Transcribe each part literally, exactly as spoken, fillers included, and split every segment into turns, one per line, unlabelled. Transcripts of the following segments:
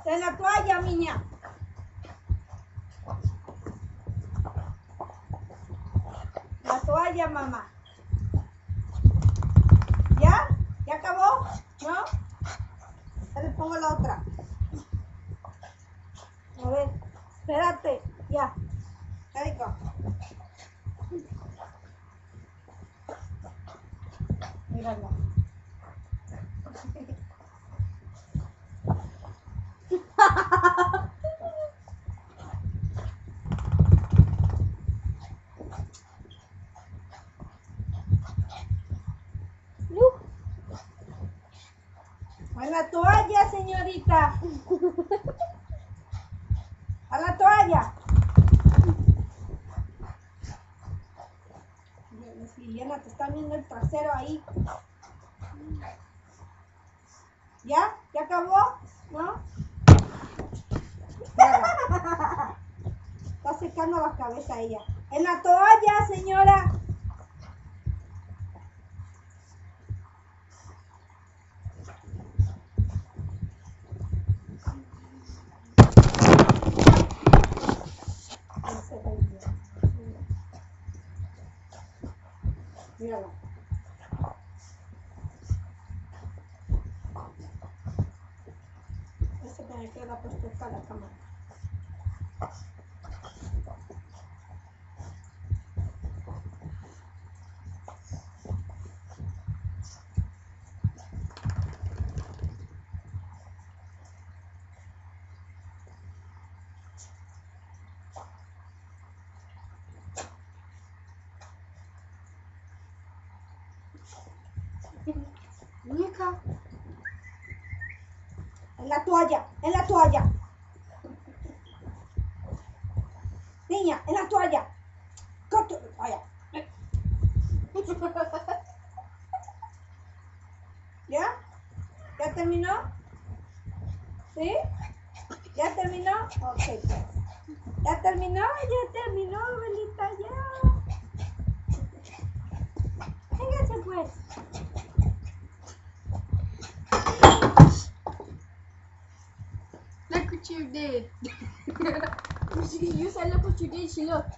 En la toalla, niña. La toalla, mamá. ¿Ya? ¿Ya acabó? ¿No? Ya le pongo la otra. A ver, espérate. Ya. Ahí go. Míralo. A la toalla, señorita. A la toalla. Liliana, te está viendo el trasero ahí. ¿Ya? ¿Ya acabó? ¿No? Está secando la cabeza ella. En la toalla, señora. Míralo. Ese me queda puesto acá la cámara. Muñeca. En la toalla, en la toalla. Niña, en la toalla. Corto, vaya. ¿Ya? ¿Ya terminó? ¿Sí? ¿Ya terminó? Ok, pues. ¿Ya terminó? Ya terminó, abuelita, ya. Véngase, pues.
Look what you did. You said look what you did. She looked.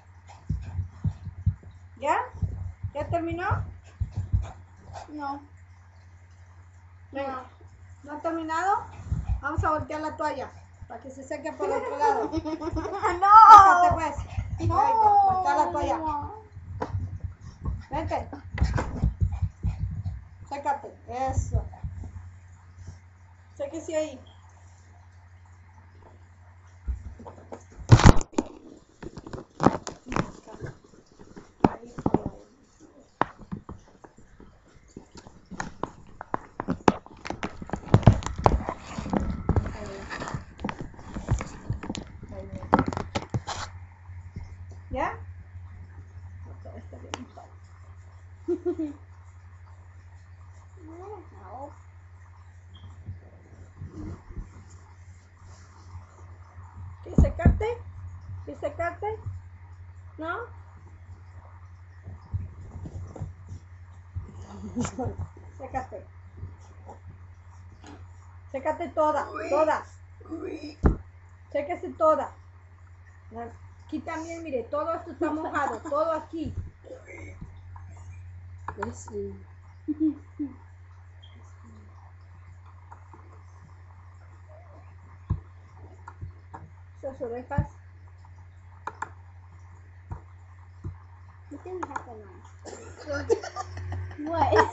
¿Ya? ¿Ya terminó?
No.
Venga. ¿No ha terminado? Vamos a voltear la toalla para que se seque por el otro lado.
No.
Sácate, pues.
No.
Voltea la toalla. Vente. Sécate. Eso. Séquese ahí. ¿Ya? Todo está bien mojado. ¿Quieres secarte? ¿Quieres secarte? ¿No? Sécate. Sécate toda, toda. Séquese toda. Aquí también, mire, todo esto está mojado, todo aquí.
Listen.
Esas orejas.
You didn't have a knife. What?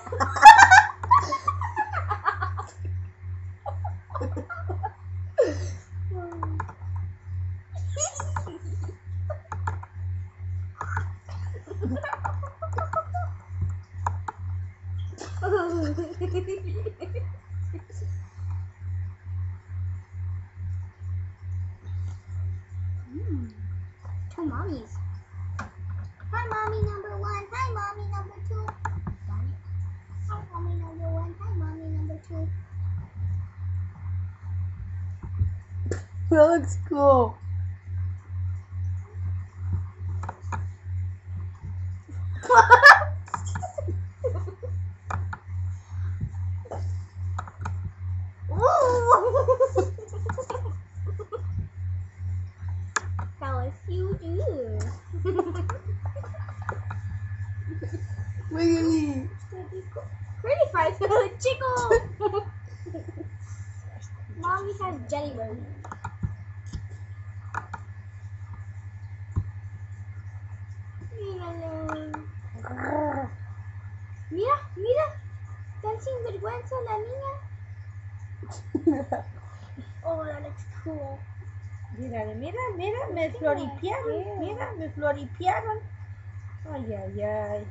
Mm. Two mommies. Hi, mommy number one. Hi, mommy number two. Hi, mommy number one. Hi, mommy number two.
That looks cool. Wiggly.
Pretty fries, chico. Mommy has jelly roll. Míralo. Mira, mira. Tan sinvergüenza la niña. Oh, that looks cool.
Mira, mira, mira, me floripiaron. Mira, me floripiaron. Ay, ay, ay.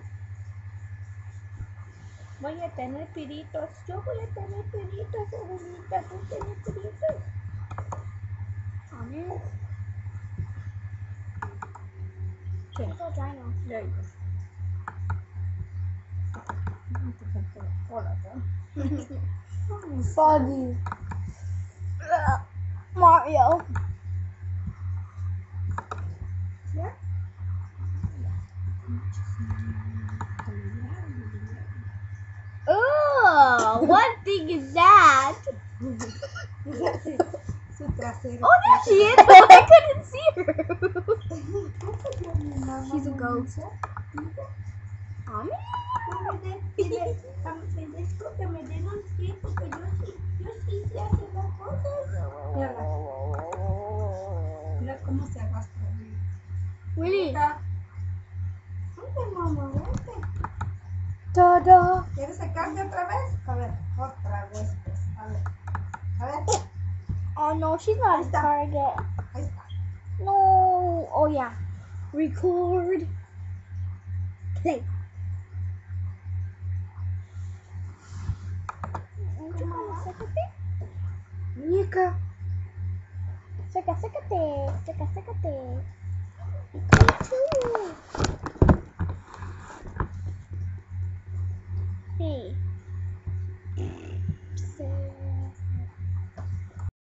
Voy a tener piritos. Yo voy a tener piritos, abuelita. Tú tienes piritos.
Honest.
¿Qué?
It's all dry now.
Ya digo. Hola,
Foggy. Mario.
¿ya?
Oh, what thing is that?
Su trasero.
Oh, there she is. Oh, I couldn't see her. She's a ghost. Mommy?
Que me den un sí, porque yo sí, yo sí sé hacer las cosas. Mira, mira cómo se arrastra.
Really?
Mira. Vente, mamá, vente.
Ta-da.
¿Quieres secarte otra vez? A ver, otra vez, pues. A ver. A ver,
Oh, no, she's not a target.
ahí está.
No. Oh, yeah. Record. Play. Sécate.
Muñeca.
Seca, sécate. Seca, sécate.